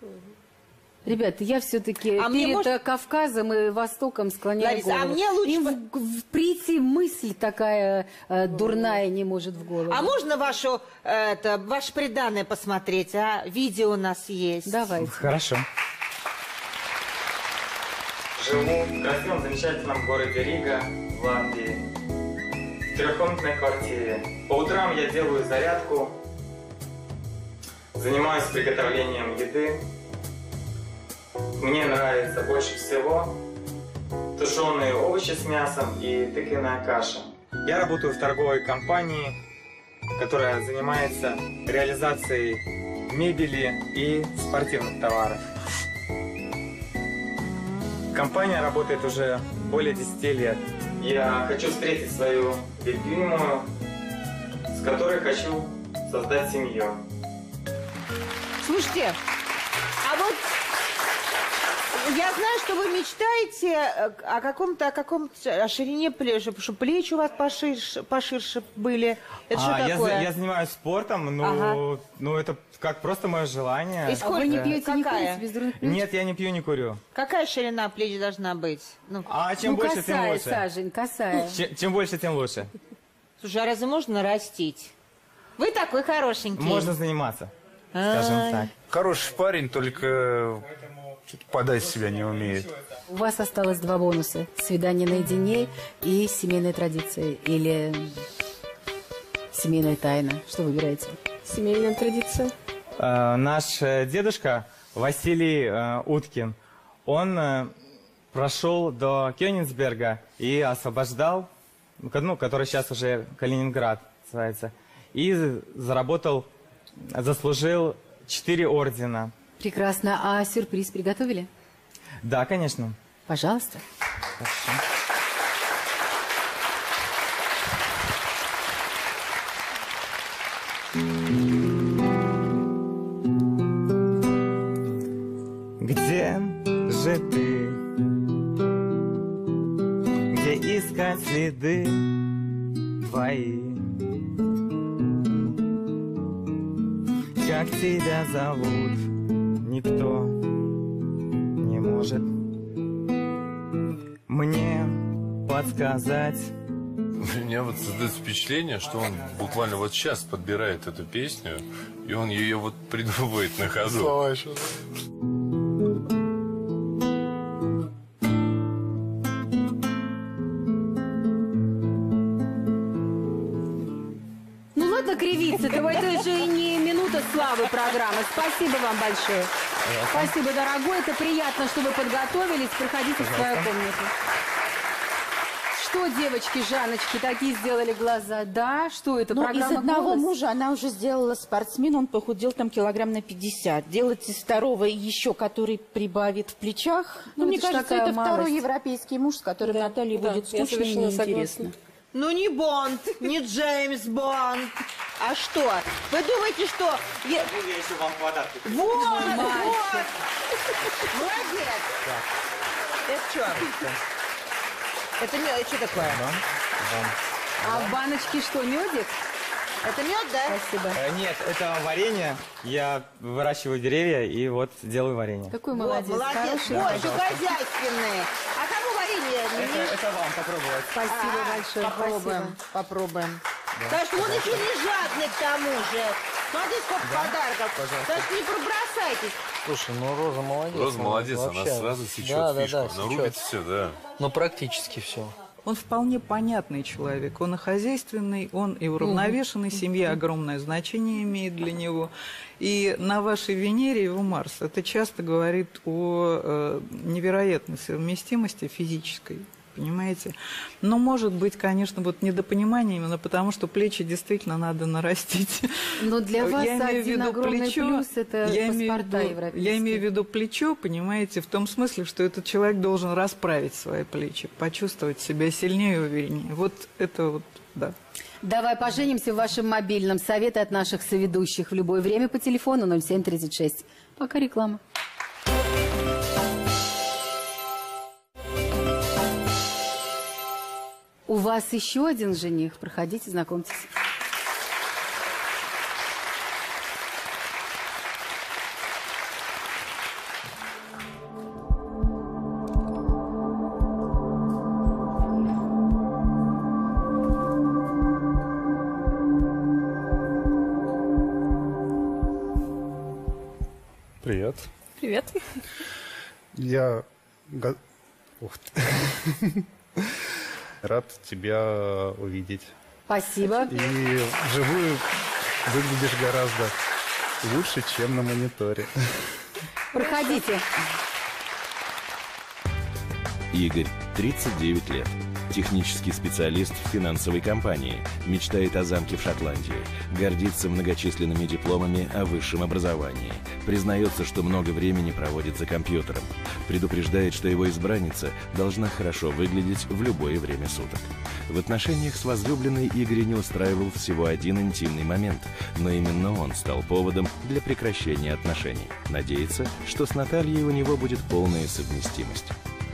Ребята, я все-таки А мне перед может- э, Кавказом и Востоком склоняю Лариса, а голову. мне лучше Им по- в- в- прийти мысль такая э, дурная не может в голову. А можно вашу, э, это, ваше преданное посмотреть, а? Видео у нас есть. Давайте. Хорошо. Живу в красивом, замечательном городе Рига, в Латвии, в трехкомнатной квартире. По утрам я делаю зарядку, занимаюсь приготовлением еды. Мне нравится больше всего тушеные овощи с мясом и тыквенная каша. Я работаю в торговой компании, которая занимается реализацией мебели и спортивных товаров. Компания работает уже более десяти лет. Я хочу встретить свою любимую, с которой хочу создать семью. Слушайте, а вот я знаю, что вы мечтаете э, о каком-то, о каком-то, о ширине плеч, чтобы плечи у вас поширше, поширше были. Это А, что я, такое? за- я занимаюсь спортом, но Ага. ну, это как просто мое желание. И сколько- А вы не Да. пьете, не Какая? курите без дурных плеч? Нет, я не пью, не курю. Какая ширина плеч должна быть? Ну, А чем Ну, больше, косая, тем лучше. Сажень, косая. Чем, чем больше, тем лучше. слушай, а разве можно нарастить? Вы такой хорошенький. Можно заниматься, скажем Ай. так. Хороший парень, только подать себя не умеет. У вас осталось два бонуса. Свидание наедине и семейная традиция. Или семейная тайна. Что выбираете? Семейная традиция. Э, наш э, дедушка Василий э, Уткин, он э, прошел до Кёнигсберга и освобождал, ну, ко- ну, который сейчас уже Калининград называется, и з- заработал, заслужил четыре ордена. Прекрасно. А сюрприз приготовили? Да, конечно. Пожалуйста. где искать следы твои. Как тебя зовут, никто не может мне подсказать. У меня вот создается впечатление, что он буквально вот сейчас подбирает эту песню, и он ее вот придумывает на ходу. Слова еще. Ну ладно кривиться, это, это же и не минута славы программы. Спасибо вам большое. Спасибо, дорогой. Это приятно, что вы подготовились. Проходите в свою комнату. Что, девочки, Жанночки, такие сделали глаза? Да, что это, Ну, программа из одного «Голос»? мужа она уже сделала спортсмен, он похудел там килограмм на пятьдесят. Делать из второго еще, который прибавит в плечах. Ну, Ну, мне это ж кажется, такая это второй малость. европейский муж, с которым Наталье да, будет я скучно и совершенно неинтересно. согласна. Ну, не Бонд, не Джеймс Бонд. А что? Вы думаете, что... Я... Я еще вам подарки. Вот, вот. Молодец. Это что? Это мед, это что такое? А в баночке что, медик? Это мед, да? Спасибо. Э, Нет, это варенье. Я выращиваю деревья и вот делаю варенье. Какой Вот, молодец. молодец. Хороший. Очень хозяйственный. А кому варенье? Это, это вам попробовать. Спасибо А, большое. Попробуем, Спасибо. попробуем. Да. Так что он еще не жадный к тому же. Смотри, сколько Да? подарков. Пожалуйста. Так что не пробросайтесь. Слушай, ну Роза молодец. Роза молодец, она вообще. сразу сечет Да, да, фишку, да, она сечет. рубит все, да. Ну, практически все. Он вполне понятный человек. Он и хозяйственный, он и уравновешенный. Семья огромное значение имеет для него. И на вашей Венере его Марс. Это часто говорит о э, невероятной совместимости физической. Понимаете? Но может быть, конечно, вот недопонимание именно потому, что плечи действительно надо нарастить. Но для вас Я имею в один виду огромный плечо, плюс – это я имею в паспорта виду- европейские. Я имею в виду плечо, понимаете, в том смысле, что этот человек должен расправить свои плечи, почувствовать себя сильнее и увереннее. Вот это вот, да. Давай поженимся в вашем мобильном. Советы от наших соведущих в любое время по телефону ноль семь тридцать шесть. Пока реклама. У вас еще один жених. Проходите, знакомьтесь. Привет. Привет. Я... го- Ух ты. Рад тебя увидеть. Спасибо. И вживую выглядишь гораздо лучше, чем на мониторе. Проходите. Игорь, тридцать девять лет. Технический специалист в финансовой компании. Мечтает о замке в Шотландии. Гордится многочисленными дипломами о высшем образовании. Признается, что много времени проводит за компьютером. Предупреждает, что его избранница должна хорошо выглядеть в любое время суток. В отношениях с возлюбленной Игоря не устраивал всего один интимный момент, но именно он стал поводом для прекращения отношений. Надеется, что с Натальей у него будет полная совместимость.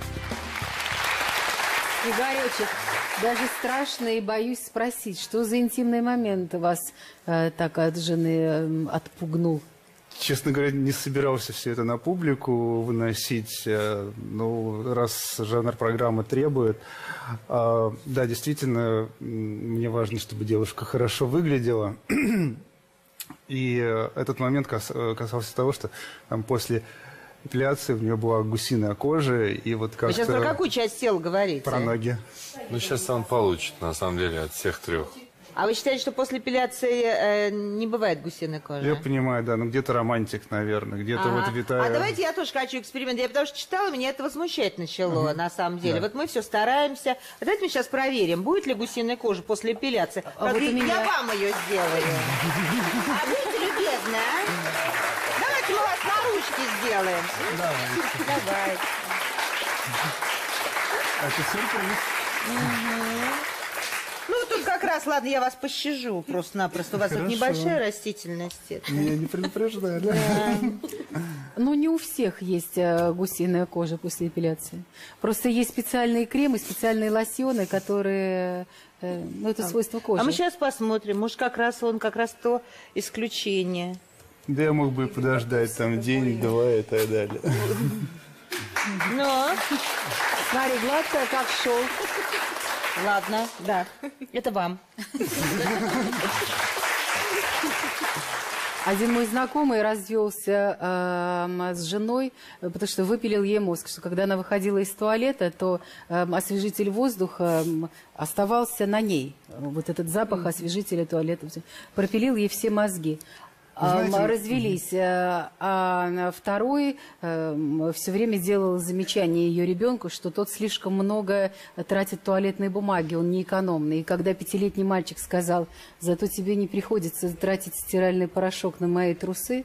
Игоречек, даже страшно и боюсь спросить, что за интимный момент вас э, так от жены э, отпугнул? Честно говоря, не собирался все это на публику выносить, э, ну, раз жанр программы требует. А, да, действительно, м, мне важно, чтобы девушка хорошо выглядела. И э, этот момент кас- э, касался того, что там после эпиляции у нее была гусиная кожа, и вот как-то... Вы сейчас про какую часть тела говорите? Про ноги. Ну, сейчас он получит, на самом деле, от всех трех. А вы считаете, что после эпиляции э, не бывает гусиной кожи? Я понимаю, да, ну где-то романтик, наверное, где-то Ага. вот витая... А давайте я тоже хочу эксперимент. Я потому что читала, меня это возмущать начало, Мгм. на самом деле. Да. Вот мы все стараемся. А давайте мы сейчас проверим, будет ли гусиная кожа после эпиляции. А вот Как у я меня- вам ее сделаю. А будьте любезны, а? Давайте мы вас на ручки сделаем. Давай. Это сюрприз. Ну, тут как раз, ладно, я вас пощажу просто-напросто. У вас тут Хорошо. небольшая растительность. Меня не предупреждали. Ну, не у всех есть э, гусиная кожа после эпиляции. Просто есть специальные кремы, специальные лосьоны, которые... э, ну, это свойство кожи. А мы сейчас посмотрим. Может, как раз он как раз то исключение. Да я мог бы и подождать там день-два и так далее. Ну, смотри, гладкая, как шел. Ладно, да. Это вам. Один мой знакомый развелся э, с женой, потому что выпилил ей мозг, что когда она выходила из туалета, то э, освежитель воздуха э, оставался на ней. Вот этот запах освежителя туалета пропилил ей все мозги. Знаете, развелись, а второй все время делал замечание ее ребенку, что тот слишком много тратит туалетной бумаги, он неэкономный. И когда пятилетний мальчик сказал: зато тебе не приходится тратить стиральный порошок на мои трусы,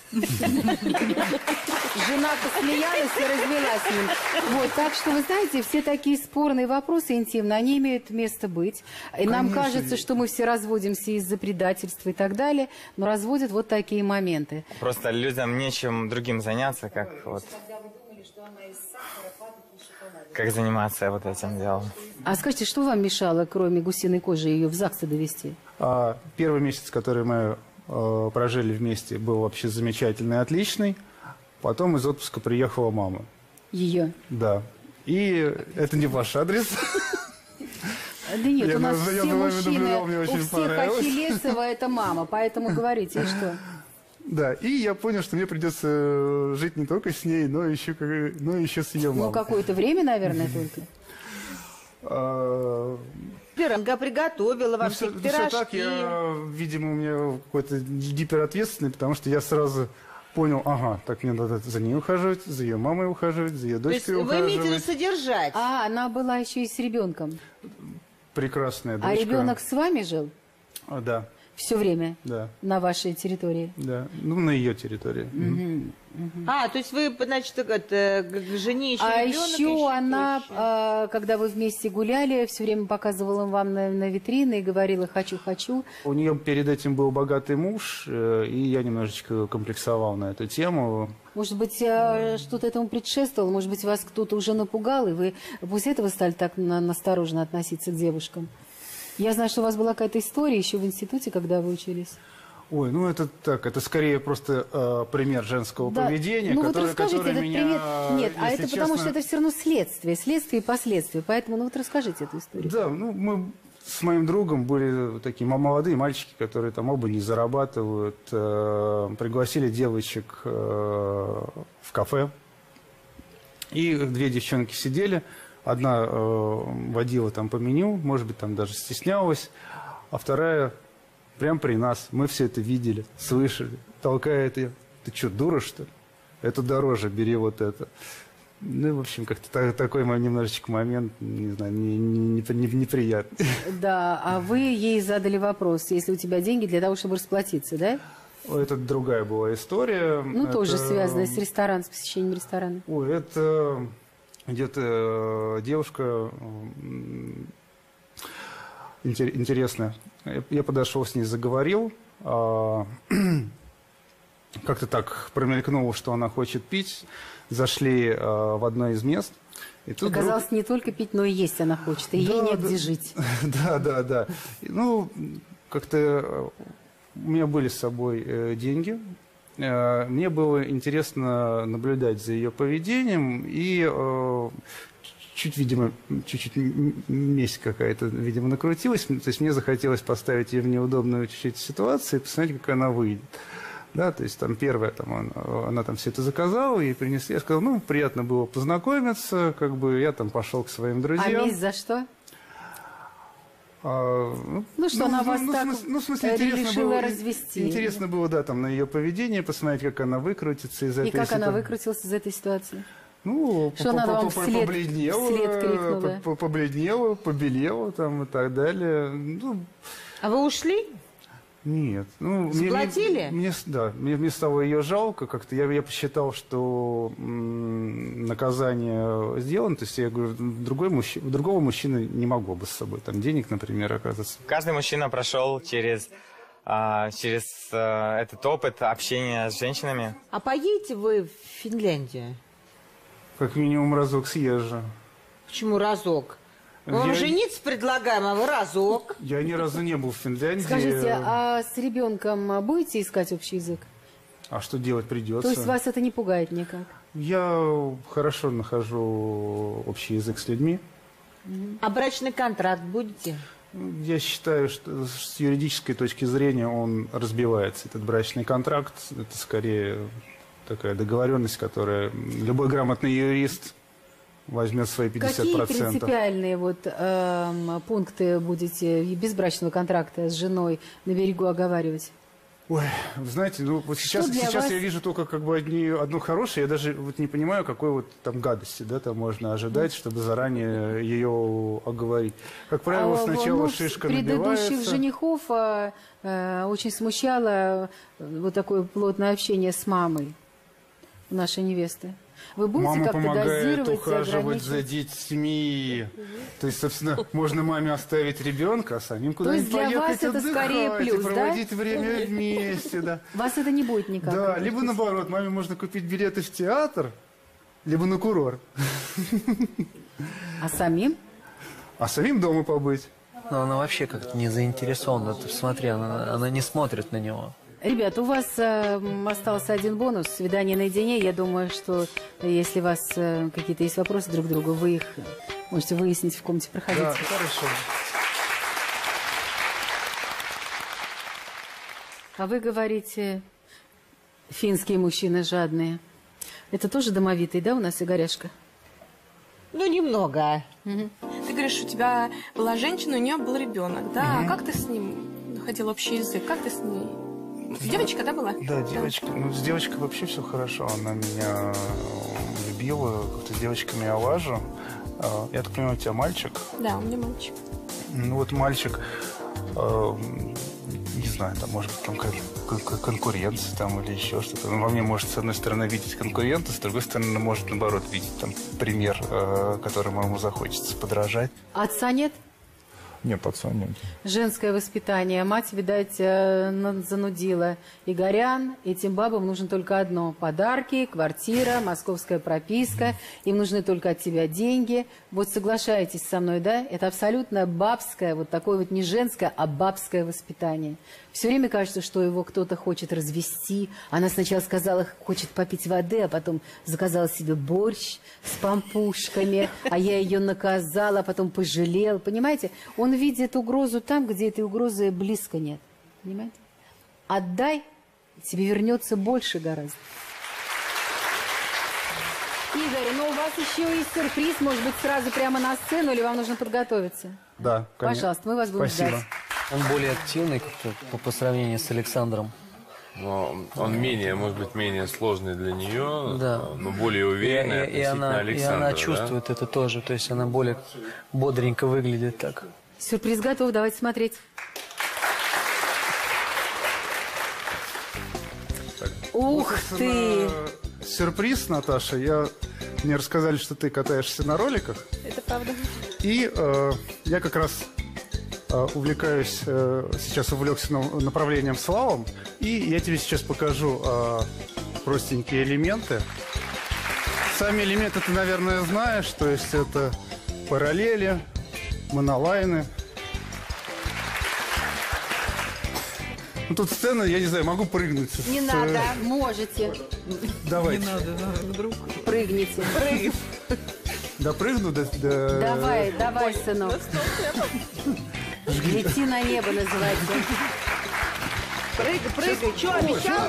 жена посмеялась и развелась с ним. Вот, так что, вы знаете, все такие спорные вопросы интимные, они имеют место быть. И нам Конечно. кажется, что мы все разводимся из-за предательства и так далее, но разводят вот такие моменты. Просто людям нечем другим заняться, как вот... Как заниматься вот этим делом. А скажите, что вам мешало, кроме гусиной кожи, ее в ЗАГС довести? А, первый месяц, который мы э, прожили вместе, был вообще замечательный, отличный. Потом из отпуска приехала мама. Ее? Да. И это не ваш адрес. Да нет, Я у нас за- я все за вами мужчины, наблюдал, мне у очень всех понравилось. Ахиллесова это мама, поэтому говорите, и что? Да, и я понял, что мне придется жить не только с ней, но еще, как- но еще с ее Ну, мамой. какое-то время, наверное, только. А, пирога приготовила вам Ну, все, всякие ну, всё пирожки. так, я, видимо, у меня какой-то гиперответственный, потому что я сразу понял, ага, так мне надо за ней ухаживать, за ее мамой ухаживать, за ее То есть дочкой вы имеете в виду ухаживать. содержать? А, она была еще и с ребенком. Прекрасная дочка. А ребенок с вами жил А, да, все время да, на вашей территории? да. Ну, на ее территории. Мгм. А, то есть вы, значит, это, к к жене еще А ребенок, еще она, а, когда вы вместе гуляли, все время показывала вам на, на витрины и говорила «хочу, хочу». У нее перед этим был богатый муж, э, и я немножечко комплексовал на эту тему. Может быть, а, что-то этому предшествовало, может быть, вас кто-то уже напугал, и вы после этого стали так на- настороженно относиться к девушкам? Я знаю, что у вас была какая-то история еще в институте, когда вы учились. Ой, ну это так, это скорее просто э, пример женского Да. поведения, Ну вот который, расскажите который этот меня, пример. Нет, а если это потому честно- что это все равно следствие, следствие и последствия. Поэтому, ну вот расскажите эту историю. Да, ну мы с моим другом были такие молодые мальчики, которые там оба не зарабатывают, э, пригласили девочек э, в кафе, и две девчонки сидели, одна э, водила там по меню, может быть, там даже стеснялась, а вторая прям при нас, мы все это видели, слышали, толкает ее, ты что, дура, что ли? Это дороже, бери вот это. Ну, в общем, как-то та- такой мой немножечко момент, не знаю, не, не- не- неприятный. Да, а вы ей задали вопрос, если у тебя деньги для того, чтобы расплатиться, да? Это другая была история. Ну, Это- тоже связанная с рестораном, с посещением ресторана. Ой, это где-то девушка м, интер- интересная. Я- Я подошел с ней, заговорил. а, Как-то так промелькнуло, что она хочет пить. Зашли а, в одно из мест. И тут вдруг- Оказалось, не только пить, но и есть она хочет, и ей Да, негде да. жить. Да, да, да. И, Ну, как-то э, у меня были с собой э, деньги. Э, Мне было интересно наблюдать за ее поведением. И э, чуть, видимо, чуть-чуть м- м- месть какая-то, видимо, накрутилась. То есть мне захотелось поставить ее в неудобную чуть-чуть ситуацию и посмотреть, как она выйдет. Да, то есть там первая, там, она, она там все это заказала и принесли. Я сказал, ну, приятно было познакомиться, как бы я там пошел к своим А друзьям. месть за что? А, Ну, что она вас ну, так в смысле- ну, в смысле, э, интересно решила было, развести. Интересно было, да, там, на ее поведение, посмотреть, как она выкрутится из этой И как она ситуации. выкрутилась из этой ситуации? Ну, Что она вам вслед- побледнела, вслед крикнула? по- побледнела, побелела там и так далее. Ну, А вы ушли? Нет. Ну, мне- Заплатили? Мне, мне с- да, мне, мне стало ее жалко как-то. Я, я посчитал, что м, наказание сделано. То есть я говорю, другой мужчи- другого мужчины не могло бы с собой. Там денег, например, оказывается. Каждый мужчина прошел через, а, через а, этот опыт общения с женщинами. А поедете вы в Финляндию? Как минимум разок съезжу. Почему разок? Мы вам Я- жениться предлагаем, а вы разок. Я ни разу не был в Финляндии. Скажите, а с ребенком будете искать общий язык? А что делать придется? То есть вас это не пугает никак? Я хорошо нахожу общий язык с людьми. А брачный контракт будете? Я считаю, что с юридической точки зрения он разбивается. Этот брачный контракт, это скорее такая договоренность, которая любой грамотный юрист возьмет свои пятьдесят Какие процентов. принципиальные вот, эм, пункты будете без брачного контракта с женой на берегу оговаривать? Ой, вы знаете, ну вот Что сейчас, для сейчас вас- я вижу только как бы одни, одно хорошее. Я даже вот не понимаю, какой вот там гадости, да, там можно ожидать, чтобы заранее ее оговорить. Как правило, А, сначала ну, шишка предыдущих набивается. женихов а, а, очень смущало э, вот такое плотное общение с мамой нашей невесты. Вы будете Мама как-то помогает дозировать и ухаживать за ограничивать? детьми. То есть, собственно, можно маме оставить ребенка, а самим куда-нибудь для поехать вас это скорее отдыхать и плюс, да? проводить время вместе, да. Вас это не будет никак. Да, работать. либо наоборот, маме можно купить билеты в театр, либо на курорт. А самим? А самим дома побыть. Но она вообще как-то не заинтересована. Ты посмотри, она, она не смотрит на него. Ребят, у вас э, м, остался один бонус. Свидание наедине. Я думаю, что если у вас э, какие-то есть вопросы друг к другу, вы их можете выяснить в комнате. Проходите. Да, хорошо. А вы говорите, финские мужчины жадные. Это тоже домовитый, да, у нас Игоряшка? Ну, немного. Ты говоришь, у тебя была женщина, у нее был ребенок, да? А как ты с ним находил общий язык? Как ты с ней? Девочка, да, была? Да, девочка. Ну, с девочкой вообще все хорошо. Она меня любила. Как-то с девочками я лажу. А, Я так понимаю, у тебя мальчик? Да, у меня мальчик. Ну, вот мальчик, э, не знаю, там, может быть, там кон- кон- конкуренция там или еще что-то. Он во мне может, с одной стороны, видеть конкурента, с другой стороны, может, наоборот, видеть там пример, э, которому ему захочется подражать. Отца нет? Нет, отца нет. Женское воспитание. Мать, видать, э, на- занудила Игорян. Этим бабам нужно только одно. Подарки, квартира, московская прописка. Им нужны только от тебя деньги. Вот соглашаетесь со мной, да? Это абсолютно бабское, вот такое вот не женское, а бабское воспитание. Все время кажется, что его кто-то хочет развести. Она сначала сказала, хочет попить воды, а потом заказала себе борщ с пампушками. А я ее наказала, а потом пожалел. Понимаете? Он видит угрозу там, где этой угрозы близко нет. Понимаете? Отдай, тебе вернется больше гораздо. Игорь, ну у вас еще есть сюрприз, может быть, сразу прямо на сцену, или вам нужно подготовиться? Да, конечно. Пожалуйста, мы вас будем Спасибо. ждать. Он более активный как-то по, по сравнению с Александром. Но он менее, может быть, менее сложный для нее, Да. но более И, уверенный и- и относительно она, и Александра. она да? чувствует это тоже. То есть она более бодренько выглядит так. Сюрприз готов, давайте смотреть. Ух ты! Собственно, Сюрприз, Наташа. Я... Мне рассказали, что ты катаешься на роликах. Это правда. И э, я как раз э, увлекаюсь, э, сейчас увлекся на- направлением слалом. И я тебе сейчас покажу э, простенькие элементы. Сами элементы ты, наверное, знаешь. То есть это параллели, монолайны. Ну, тут сцена, я не знаю, могу прыгнуть. с- Не с- надо, можете. Давайте. Не надо, надо вдруг. Прыгните. Прыг. Допрыгну до... до- Давай, давай, сынок. Лети на небо называется. Прыгай, прыгай. Что, обещал?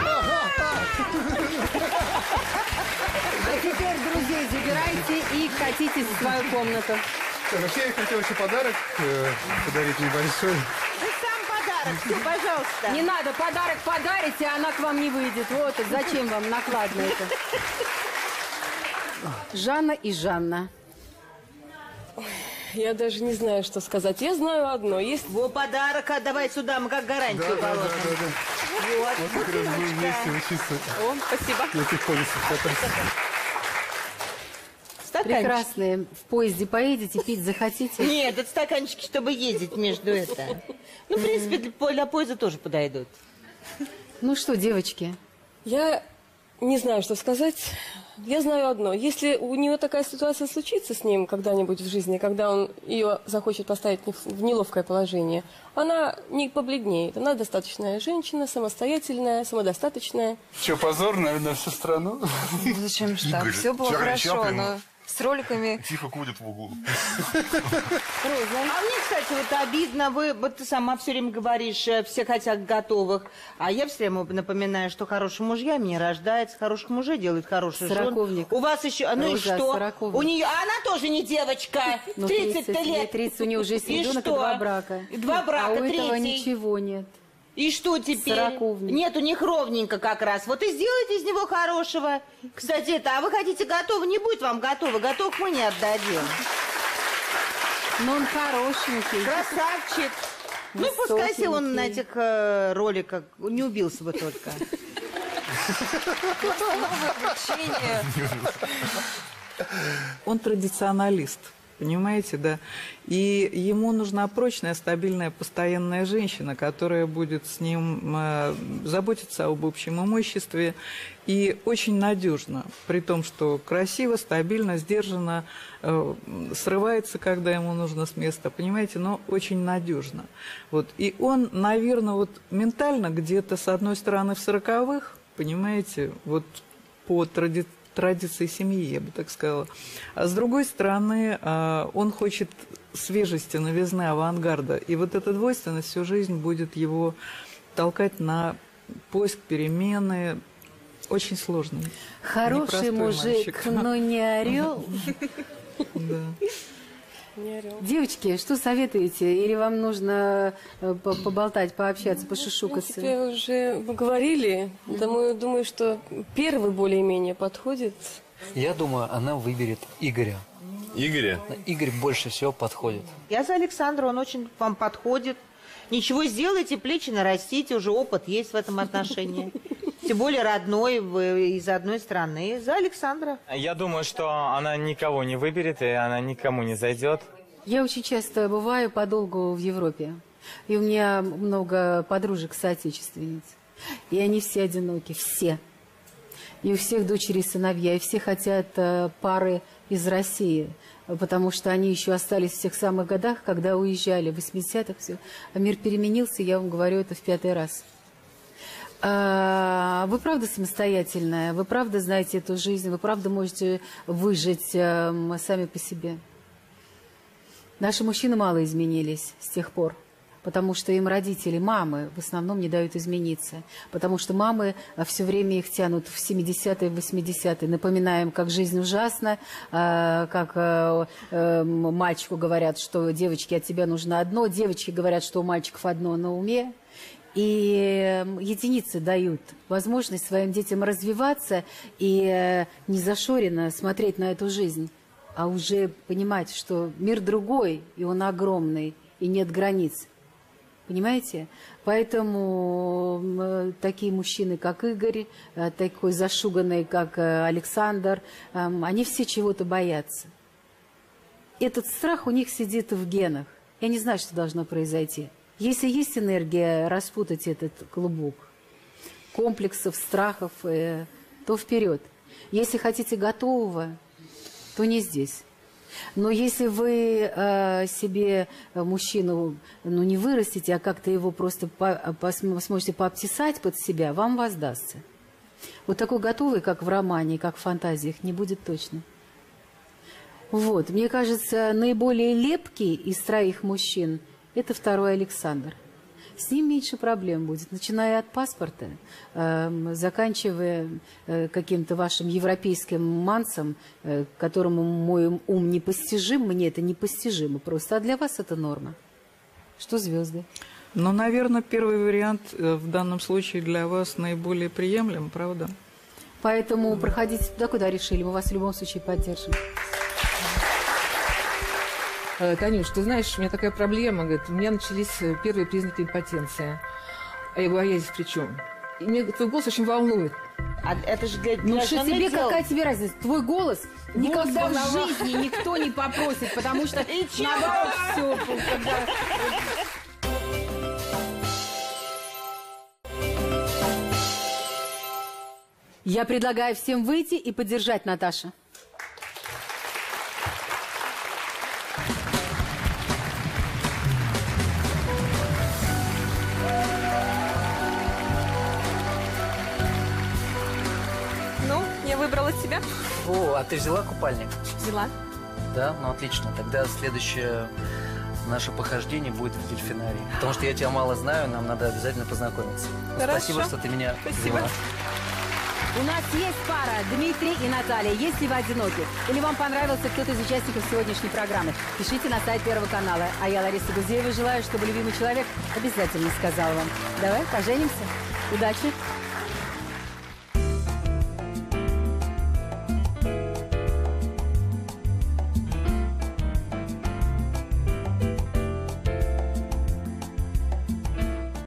А теперь друзей забирайте и катитесь в свою комнату. Вообще, я хотел еще подарок э, подарить небольшой. Вы сам подарок. Все, пожалуйста. Не надо, подарок подарите, а она к вам не выйдет. Вот, зачем вам накладно это? Жанна и Жанна. Я даже не знаю, что сказать. Я знаю одно. Есть... Во, подарок отдавай сюда, мы как гарантию Да, да, положим. да, да, да. Вот, Вот как раз будем вместе учиться. О, спасибо. Я тихонечко катаюсь. Стаканчик. Прекрасные. В поезде поедете, пить захотите? Нет, это стаканчики, чтобы ездить между это. Ну, в принципе, для, для поезда тоже подойдут. Ну что, девочки? Я не знаю, что сказать. Я знаю одно. Если у нее такая ситуация случится с ним когда-нибудь в жизни, когда он ее захочет поставить в неловкое положение, она не побледнеет. Она достаточная женщина, самостоятельная, самодостаточная. Что, позор, наверное, на всю страну? Зачем же так? Все было хорошо, но с роликами... Тихо курит в углу. Роза, а мне, кстати, вот обидно, вы, вот ты сама все время говоришь, э, все хотят готовых, а я все время напоминаю, что хорошие мужья не рождаются, хороших мужей делают хорошие жен. Сороковник. У вас еще, ну Роза, и что? сороковник. У нее, а она тоже не девочка, Ну, тридцать лет. тридцать, у нее уже есть И ребенок и что? два брака. И два брака, а у этого третий. ничего нет. И что теперь? Сороковник. Нет, у них ровненько как раз. Вот и сделайте из него хорошего. Кстати, это, а вы хотите готово? Не будет вам готово. Готовых мы не отдадим. Но он хорошенький. Красавчик. Ну, пускай себе он на этих э, роликах не убился бы только. Он традиционалист, понимаете, да? И ему нужна прочная, стабильная, постоянная женщина, которая будет с ним э, заботиться об общем имуществе и очень надежно, при том, что красиво, стабильно, сдержанно, э, срывается, когда ему нужно с места, понимаете, но очень надежно. Вот. И он, наверное, вот ментально где-то, с одной стороны, в сороковых, понимаете, вот по тради традиции семьи, я бы так сказала. А с другой стороны, он хочет свежести, новизны, авангарда. И вот эта двойственность всю жизнь будет его толкать на поиск перемены. Очень сложный. Хороший мужик, но не орел. Девочки, что советуете? Или вам нужно поболтать, пообщаться, пошушукаться? В принципе, уже мы говорили. Думаю, думаю, что первый более-менее подходит. Я думаю, она выберет Игоря. Игоря? Игорь больше всего подходит. Я за Александра, он очень вам подходит. Ничего, сделайте, плечи нарастите, уже опыт есть в этом отношении. Тем более родной, вы из одной страны. За Александра. Я думаю, что она никого не выберет, и она никому не зайдет. Я очень часто бываю подолгу в Европе. И у меня много подружек-соотечественниц. И они все одиноки, все. И у всех дочери и сыновья, и все хотят э, пары из России, потому что они еще остались в тех самых годах, когда уезжали, в восьмидесятых все. А мир переменился, я вам говорю это в пятый раз. А, вы правда самостоятельная, вы правда знаете эту жизнь, вы правда можете выжить э, сами по себе. Наши мужчины мало изменились с тех пор. Потому что им родители, мамы в основном не дают измениться. Потому что мамы все время их тянут в семидесятые, в восьмидесятые. Напоминаем, как жизнь ужасна, как мальчику говорят, что девочке от тебя нужно одно, девочки говорят, что у мальчиков одно на уме. И единицы дают возможность своим детям развиваться и не зашоренно смотреть на эту жизнь, а уже понимать, что мир другой, и он огромный, и нет границ. Понимаете? Поэтому э, такие мужчины, как Игорь, э, такой зашуганный, как э, Александр, э, они все чего-то боятся. Этот страх у них сидит в генах. Я не знаю, что должно произойти. Если есть энергия распутать этот клубок комплексов, страхов, э, то вперед. Если хотите готового, то не здесь. Но если вы э, себе мужчину ну, не вырастите, а как-то его просто по, по, сможете пообтесать под себя, вам воздастся. Вот такой готовый, как в романе, как в фантазиях, не будет точно. Вот, мне кажется, наиболее лепкий из троих мужчин – это второй Александр. С ним меньше проблем будет, начиная от паспорта, э, заканчивая э, каким-то вашим европейским мансом, э, которому мой ум непостижим, мне это непостижимо просто, а для вас это норма. Что звезды? Ну, наверное, первый вариант в данном случае для вас наиболее приемлем, правда? Поэтому проходите туда, куда решили, мы вас в любом случае поддержим. э, Танюш, ты знаешь, у меня такая проблема, говорит, у меня начались э, первые признаки импотенции. А я говорю, а я здесь при чем? И меня твой голос очень волнует. А это же для, для Ну что жены тебе, дело. какая тебе разница? Твой голос никогда Голос в волновал. жизни никто не попросит, потому что И чего? наоборот все, когда... Я предлагаю всем выйти и поддержать Наташу. Ну, я выбрала себя. О, а ты взяла купальник? Взяла. Да? Ну, отлично. Тогда следующее наше похождение будет в дельфинарии. Потому что я тебя мало знаю, нам надо обязательно познакомиться. Ну, Хорошо. Спасибо, что ты меня Спасибо. взяла. У нас есть пара Дмитрий и Наталья. Если вы одиноки или вам понравился кто-то из участников сегодняшней программы, пишите на сайт Первого канала. А я, Лариса Гузеева, желаю, чтобы любимый человек обязательно сказал вам: давай поженимся. Удачи!